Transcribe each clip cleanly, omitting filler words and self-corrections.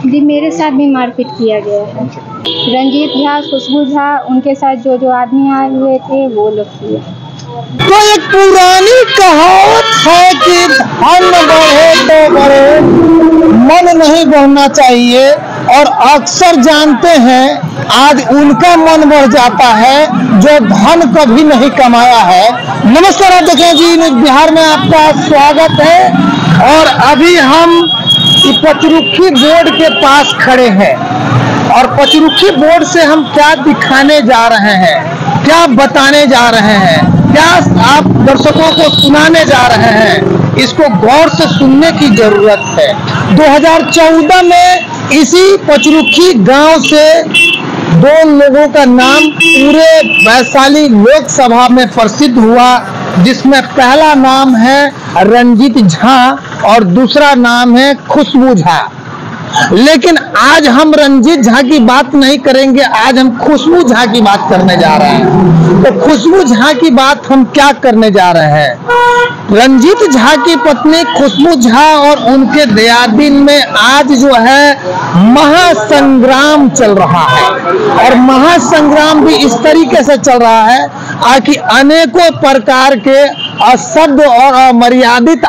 जी मेरे साथ भी मारपीट किया गया है। रंजीत झा, खुशबू झा, उनके साथ जो आदमी आए हुए थे वो लोग किए। तो एक पुरानी कहावत है कि धन बढ़े तो बढ़े, मन नहीं बढ़ना चाहिए। और अक्सर जानते हैं आज उनका मन बढ़ जाता है जो धन कभी नहीं कमाया है। नमस्कार, आप देखें जी न्यूज़ बिहार में आपका स्वागत है। और अभी हम पचरुखी बोर्ड के पास खड़े हैं और पचरुखी बोर्ड से हम क्या दिखाने जा रहे हैं, क्या बताने जा रहे हैं, क्या आप दर्शकों को सुनाने जा रहे हैं, इसको गौर से सुनने की जरूरत है। 2014 में इसी पचरुखी गांव से दो लोगों का नाम पूरे वैशाली लोकसभा में प्रसिद्ध हुआ, जिसमें पहला नाम है रंजीत झा और दूसरा नाम है खुशबू झा। लेकिन आज हम रंजीत झा की बात नहीं करेंगे, आज हम खुशबू झा की बात करने जा रहे हैं। तो खुशबू झा की बात हम क्या करने जा रहे हैं? रंजीत झा की पत्नी खुशबू झा और उनके दयादिन में आज जो है महासंग्राम चल रहा है। और महासंग्राम भी इस तरीके से चल रहा है कि अनेकों प्रकार के अशुद्ध और अमर्यादित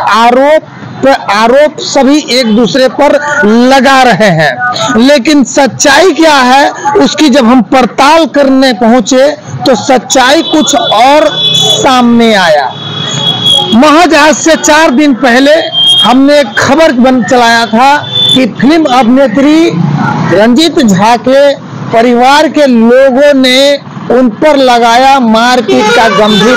आरोप सभी एक दूसरे पर लगा रहे हैं। लेकिन सच्चाई क्या है उसकी जब हम पड़ताल करने पहुंचे तो सच्चाई कुछ और सामने आया। महज आज से 4 दिन पहले हमने एक खबर चलाया था कि फिल्म अभिनेत्री रंजीत झा के परिवार के लोगों ने उन पर लगाया मारपीट का गंभीर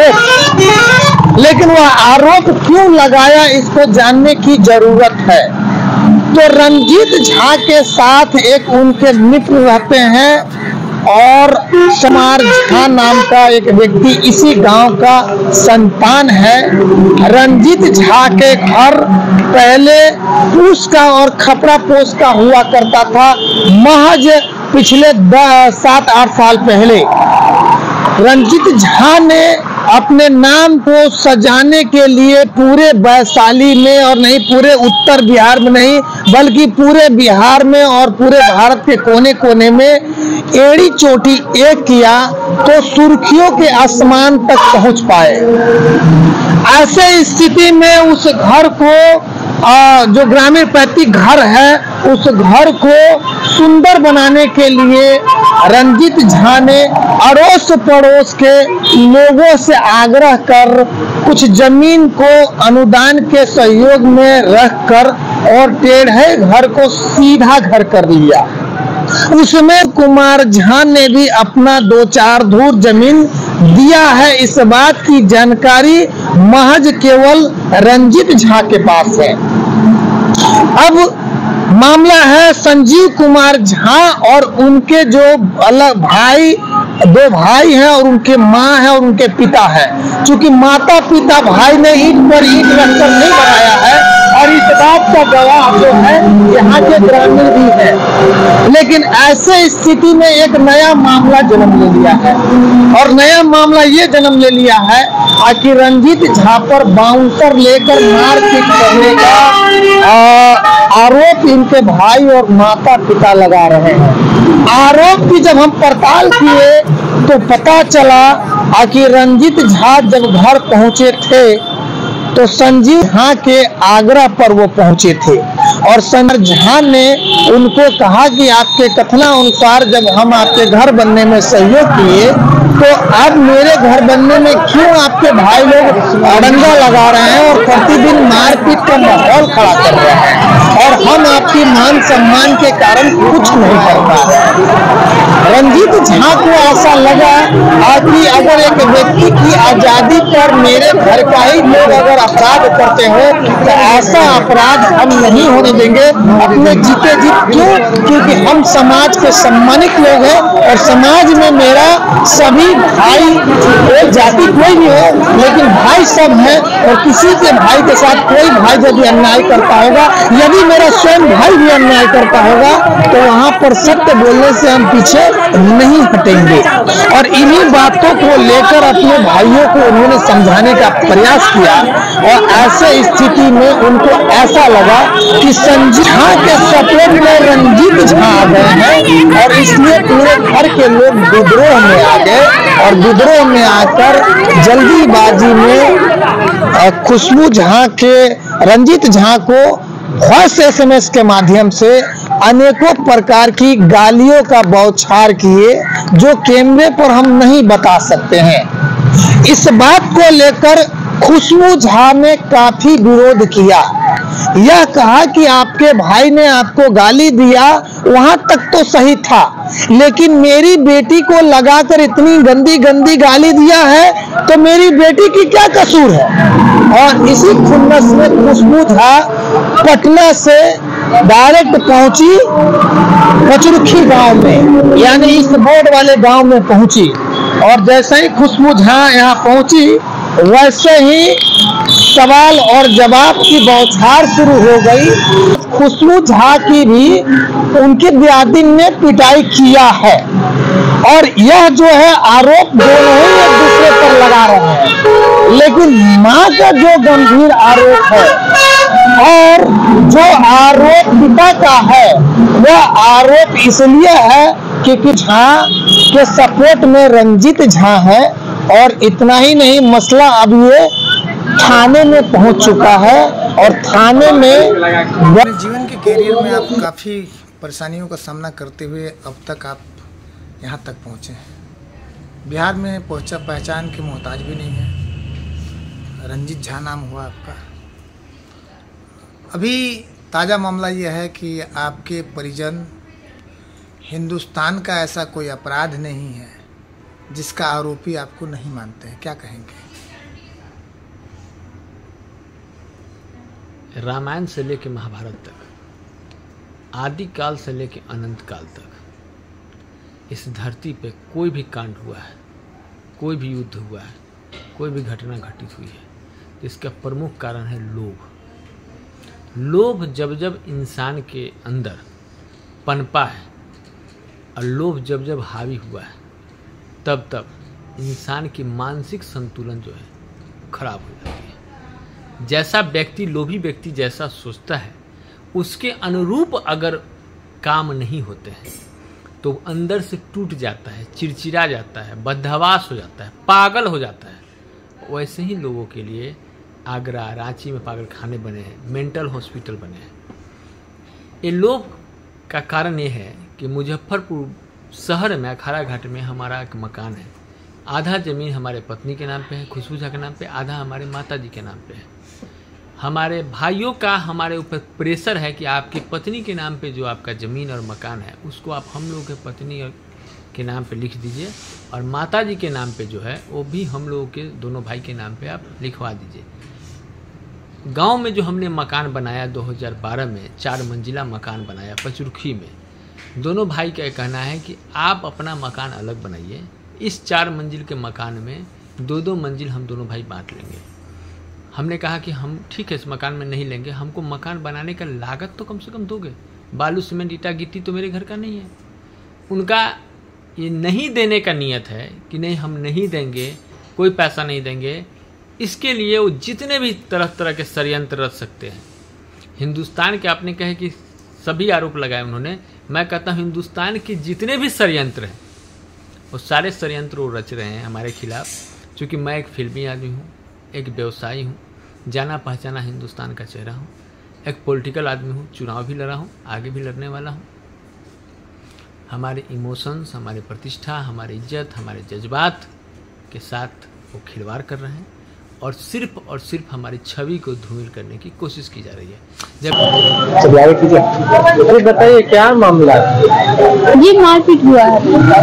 आरोप। लेकिन वह आरोप क्यों लगाया इसको जानने की जरूरत है। तो रंजीत झा के साथ एक उनके मित्र रहते हैं और शमार झा नाम का एक व्यक्ति इसी गांव का संतान है। रंजीत झा के घर पहले पूस का और खपड़ा पोस का हुआ करता था। महज पिछले 7-8 साल पहले रंजीत झा ने अपने नाम को सजाने के लिए पूरे वैशाली में और नहीं पूरे उत्तर बिहार में नहीं बल्कि पूरे बिहार में और पूरे भारत के कोने कोने में एड़ी चोटी एक किया तो सुर्खियों के आसमान तक पहुंच पाए। ऐसे स्थिति में उस घर को जो ग्रामीण पैतृक घर है उस घर को सुंदर बनाने के लिए रंजीत झा ने अड़ोस पड़ोस के लोगों से आग्रह कर कुछ जमीन को अनुदान के सहयोग में रखकर और टेढ़े घर को सीधा घर कर लिया। उसमें कुमार झा ने भी अपना 2-4 धूर जमीन दिया है। इस बात की जानकारी महज केवल रंजीत झा के पास है। अब मामला है संजीव कुमार झा और उनके जो अलग दो भाई हैं और उनके माँ है और उनके पिता है। क्योंकि माता पिता भाई ने ईंट पर ईंट रखकर नहीं बनाया है और इस बात का गवाह जो है यहाँ के ग्रामीण भी है। लेकिन ऐसे स्थिति में एक नया मामला जन्म ले लिया है और नया मामला ये जन्म ले लिया है कि रंजीत झा पर बाउंसर लेकर मारपीट करने का आरोप इनके भाई और माता पिता लगा रहे हैं। आरोप की जब हम पड़ताल किए तो पता चला कि रंजीत झा जब घर पहुंचे थे तो संजीव झा के आग्रह पर वो पहुंचे थे और संजीव झा ने उनको कहा कि आपके कथनानुसार जब हम आपके घर बनने में सहयोग किए तो अब मेरे घर बनने में क्यों आपके भाई लोग अड़ंगा लगा रहे हैं और प्रतिदिन मारपीट का माहौल खड़ा कर रहे हैं और हम आपकी मान सम्मान के कारण कुछ नहीं कर पा रहे। रंजीत झा को ऐसा लगा कि अगर एक व्यक्ति की आजादी पर मेरे घर का ही लोग अगर अपराध करते हो तो ऐसा अपराध हम नहीं होने देंगे अपने जीते जी। क्यों? क्योंकि हम समाज के सम्मानित लोग हैं और समाज में मेरा सभी भाई, एक जाति कोई भी हो लेकिन भाई सब है और किसी के भाई के साथ कोई भाई यदि अन्याय करता होगा, यदि मेरा स्वयं भाई भी अन्याय करता होगा तो वहां पर सत्य बोलने से हम पीछे नहीं हटेंगे। और इन्हीं बातों को लेकर अपने भाइयों को उन्होंने समझाने का प्रयास किया और ऐसे स्थिति में उनको ऐसा लगा कि संजीव झा के सपोर्ट में रंजीत झा आ गए हैं और इसलिए पूरे घर के लोग विद्रोह में आ गए और विद्रोह में आकर जल्दीबाजी में खुशबू झा के रंजीत झा को वॉइस SMS के माध्यम से अनेकों प्रकार की गालियों का बौछार किए जो कैमरे पर हम नहीं बता सकते हैं। इस बात को लेकर खुशबू झा ने काफी विरोध किया। यह कहा कि आपके भाई ने आपको गाली दिया, वहां तक तो सही था, लेकिन मेरी बेटी को लगाकर इतनी गंदी गंदी गाली दिया है तो मेरी बेटी की क्या कसूर है। और इसी खुन्नस में खुशबू झा पटना से डायरेक्ट पहुंची पचरुखी गांव में, यानी इस बोर्ड वाले गांव में पहुंची। और जैसे ही खुशबू झा यहाँ पहुंची वैसे ही सवाल और जवाब की बौछार शुरू हो गई। खुशबू झा की भी उनके दियादिन ने पिटाई किया है और यह जो है आरोप दोनों ही एक दूसरे पर लगा रहे हैं, लेकिन मां का जो गंभीर आरोप है और जो आरोप पिता का है वह आरोप इसलिए है क्योंकि झा के सपोर्ट में रंजीत झा है। और इतना ही नहीं, मसला अब ये थाने में पहुंच चुका है और थाने में जीवन के कैरियर में आप काफ़ी परेशानियों का सामना करते हुए अब तक आप यहाँ तक पहुँचे हैं। बिहार में पहचान के मोहताज भी नहीं है। रंजीत झा नाम हुआ आपका। अभी ताज़ा मामला यह है कि आपके परिजन हिंदुस्तान का ऐसा कोई अपराध नहीं है जिसका आरोपी आपको नहीं मानते हैं, क्या कहेंगे? रामायण से लेकर महाभारत तक, आदि काल से लेकर अनंत काल तक इस धरती पे कोई भी कांड हुआ है, कोई भी युद्ध हुआ है, कोई भी घटना घटित हुई है, इसका प्रमुख कारण है लोभ। लोभ जब जब इंसान के अंदर पनपा है और लोभ जब जब हावी हुआ है तब तब इंसान की मानसिक संतुलन जो है खराब हो जाती है। जैसा व्यक्ति, लोभी व्यक्ति जैसा सोचता है उसके अनुरूप अगर काम नहीं होते हैं तो अंदर से टूट जाता है, चिड़चिड़ा जाता है, बदहवास हो जाता है, पागल हो जाता है। वैसे ही लोगों के लिए आगरा, रांची में पागल खाने बने हैं, मेंटल हॉस्पिटल बने हैं। ये लोभ का कारण ये है कि मुजफ्फरपुर शहर में अखाड़ा घाट में हमारा एक मकान है। आधा ज़मीन हमारे पत्नी के नाम पे है, खुशबू झा के नाम पे, आधा हमारे माता जी के नाम पे है। हमारे भाइयों का हमारे ऊपर प्रेशर है कि आपकी पत्नी के नाम पे जो आपका ज़मीन और मकान है उसको आप हम लोगों के पत्नी के नाम पे लिख दीजिए और माता जी के नाम पे जो है वो भी हम लोगों के दोनों भाई के नाम पे आप लिखवा दीजिए। गांव में जो हमने मकान बनाया 2012 में 4 मंजिला मकान बनाया पचरुखी में, दोनों भाई का कहना है कि आप अपना मकान अलग बनाइए, इस 4 मंजिल के मकान में 2-2 मंजिल हम दोनों भाई बांट लेंगे। हमने कहा कि हम ठीक है इस मकान में नहीं लेंगे, हमको मकान बनाने का लागत तो कम से कम दोगे, बालू सीमेंट ईटा गिट्टी तो मेरे घर का नहीं है। उनका ये नहीं देने का नियत है कि नहीं हम नहीं देंगे, कोई पैसा नहीं देंगे। इसके लिए वो जितने भी तरह तरह के षड्यंत्र रच सकते हैं। हिंदुस्तान के आपने कहे कि सभी आरोप लगाए उन्होंने, मैं कहता हूँ हिंदुस्तान के जितने भी षड्यंत्र हैं वो सारे षड्यंत्र वो रच रहे हैं हमारे खिलाफ। चूँकि मैं एक फिल्मी आदमी हूँ, एक व्यवसायी हूँ, जाना पहचाना हिंदुस्तान का चेहरा हूँ, एक पॉलिटिकल आदमी हूँ, चुनाव भी लड़ा हूँ, आगे भी लड़ने वाला हूँ। हमारे इमोशंस, हमारे प्रतिष्ठा, हमारी इज्जत, हमारे जज्बात के साथ वो खिलवाड़ कर रहे हैं और सिर्फ हमारी छवि को धूमिल करने की कोशिश की जा रही है। जब बताइए क्या मामला है? ये मारपीट हुआ है।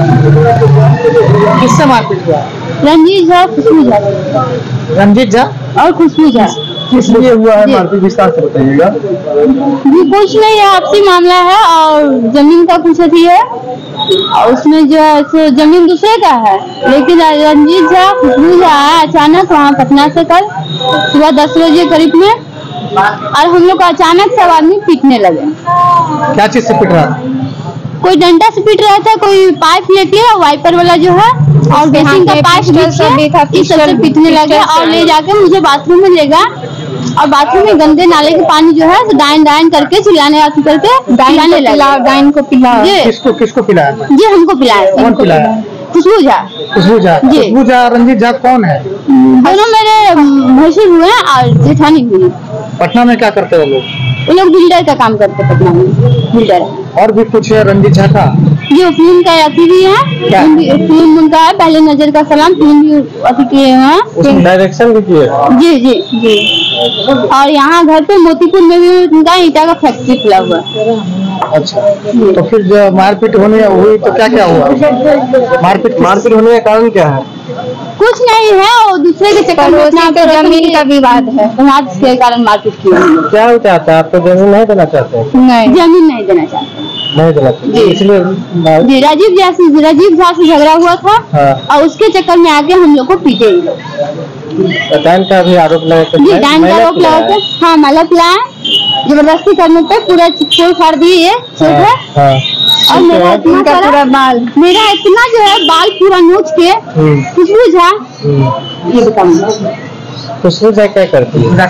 किससे मारपीट हुआ? रंजीत झा, खुशबू झा। रंजीत झा और खुशबू झा किस लिए हुआ है मारपीट, विस्तार से बताइएगा। जी कुछ नहीं है, आपसी मामला है और जमीन का कुछ अथी है और उसमें जो है सो जमीन दूसरे का है। लेकिन रंजीत झा, खुशबू झा अचानक वहाँ पटना से कल सुबह 10 बजे करीब में और हम लोग अचानक सब आदमी पीटने लगे। क्या चीज से पीट रहा? कोई डंडा से पीट रहा था, कोई पाइप लेके वाइपर वाला जो है और बेसिन का पाइप इस सबसे पीटने लगे और ले जाके मुझे बाथरूम में ले गया और बाथरूम में गंदे नाले के पानी जो है डाइन डाइन करके चिल्लाने करके पिलाने लगा। डाइन को पिलाया। किसको पिलाया? जी हमको पिलाया। कौन पिलाया? खुशबू झा। खुशबू झा। जी। खुशबू झा, रंजीत झा कौन है? दोनों मेरे भैंसुर हुए हैं और जेठानी हुई। पटना में क्या करते हो लोग? वो लोग बिल्डर का काम करते पटना में, बिल्डर। और भी कुछ है रंजीत झा का? जो फिल्म का अति भी है, फिल्म उनका है पहले नजर का सलाम, फिल्म भी अति किए हैं, उसमें डायरेक्शन भी किए। जी जी जी। और यहाँ घर पे मोतीपुर में भी उनका ईटा का फैक्ट्री खुला हुआ है। अच्छा, तो फिर जो मारपीट होने हुई तो क्या क्या हुआ? मारपीट होने का कारण क्या है? कुछ नहीं है, वो दूसरे के चक्कर में जमीन का विवाद है, विवाद के कारण मारपीट की। क्या चाहता है? आपको जमीन नहीं देना चाहते? नहीं, जमीन नहीं देना चाहते। नहीं देना चाहते इसलिए जी। राजीव झा से झगड़ा हुआ था। हाँ। और उसके चक्कर में आके हम लोग को पीटे। डाइन का भी आरोप लगा। जी, डाइन का आरोप लगा। हाँ, माला पिलाया, जबरदस्ती करने पे पूरा छोड़ फाड़ दिए और मेरा इतना पूरा बाल, मेरा इतना जो है बाल पूरा नोच के खुशबू झा ये बताऊंगा। खुशबू झा क्या करती है?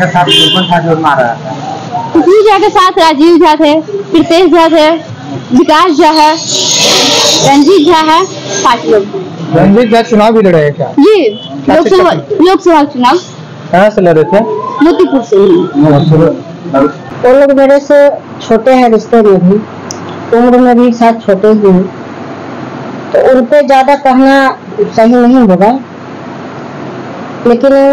खुशबू झा के साथ राजीव झा थे, प्रीतेश झा थे, विकास झा है, रंजीत झा है, 5 लोग। रंजीत झा चुनाव भी लड़े हैं क्या? जी, लोकसभा चुनाव। कहाँ से लड़े थे? मोतीपुर से ही। वो लोग मेरे से छोटे हैं, रिश्ते में भी, उम्र में भी साथ छोटे ही हैं, तो उन पे ज्यादा कहना सही नहीं होगा। लेकिन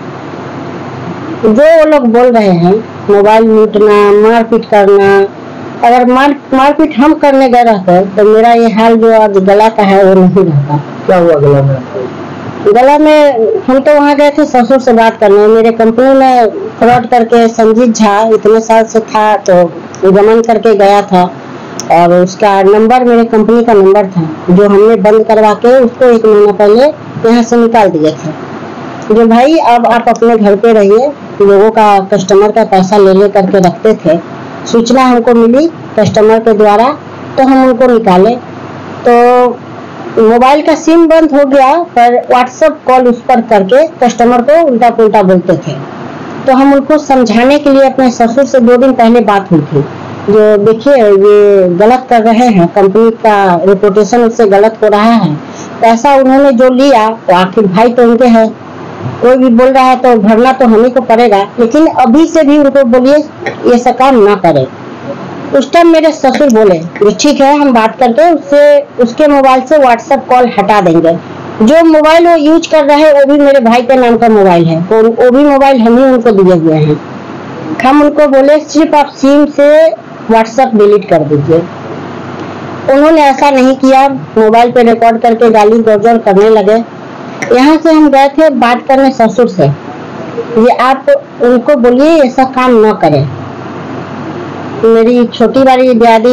जो वो लोग बोल रहे हैं, मोबाइल लूटना, मारपीट करना, अगर मारपीट हम करने गए रहते तो मेरा ये हाल जो आज गला का है वो नहीं रहता। क्या हुआ गला में? गला में हम तो वहाँ गए थे ससुर से बात करने। मेरे कंपनी में फ्रॉड करके संजीत झा इतने साल से था, तो गमन करके गया था और उसका नंबर मेरे कंपनी का नंबर था, जो हमने बंद करवा के उसको 1 महीना पहले यहाँ से निकाल दिए थे। जो भाई अब आप अपने घर पे रहिए, लोगों का कस्टमर का पैसा ले करके रखते थे। सूचना हमको मिली कस्टमर के द्वारा, तो हम उनको निकाले। तो मोबाइल का सिम बंद हो गया, पर व्हाट्सएप कॉल उस पर करके कस्टमर को उल्टा पुल्टा बोलते थे। तो हम उनको समझाने के लिए अपने ससुर से 2 दिन पहले बात हुई थी, जो देखिए ये गलत कर रहे हैं, कंपनी का रेपुटेशन उससे गलत हो रहा है। पैसा उन्होंने जो लिया तो आखिर भाई तो उनके है, कोई भी बोल रहा है तो भरना तो हमें को पड़ेगा। लेकिन अभी से भी उनको बोलिए ये सब काम ना करे। उस टाइम मेरे ससुर बोले ठीक है, हम बात करके उसके मोबाइल से व्हाट्सएप कॉल हटा देंगे। जो मोबाइल वो यूज कर रहे हैं वो भी मेरे भाई के नाम का मोबाइल है, तो वो भी मोबाइल हम ही उनको दिए हुए हैं। हम उनको बोले सिर्फ आप सिम से व्हाट्सएप डिलीट कर दीजिए। उन्होंने ऐसा नहीं किया, मोबाइल पे रिकॉर्ड करके गाली गलौज करने लगे। यहाँ से हम गए थे बात करने ससुर से, ये आप उनको बोलिए ऐसा काम न करें। मेरी छोटी वाली दादी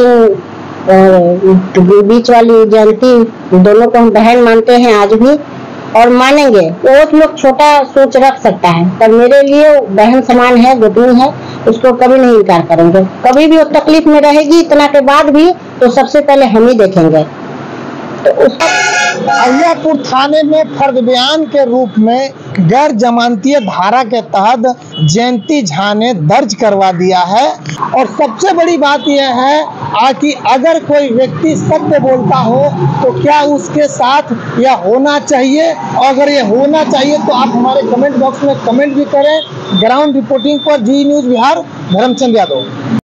बीच वाली जयंती, दोनों को हम बहन मानते हैं आज भी और मानेंगे। वो लोग छोटा सोच रख सकता है, पर मेरे लिए बहन समान है, गोतनी है, उसको कभी नहीं इनकार करेंगे। कभी भी वो तकलीफ में रहेगी इतना के बाद भी तो सबसे पहले हम ही देखेंगे। तो अहियापुर थाने में फर्द बयान के रूप में गैर जमानतीय धारा के तहत जयंती झा ने दर्ज करवा दिया है। और सबसे बड़ी बात यह है कि अगर कोई व्यक्ति सत्य बोलता हो तो क्या उसके साथ यह होना चाहिए, और अगर यह होना चाहिए तो आप हमारे कमेंट बॉक्स में कमेंट भी करें। ग्राउंड रिपोर्टिंग पर जी न्यूज़ बिहार, धर्मचंद यादव।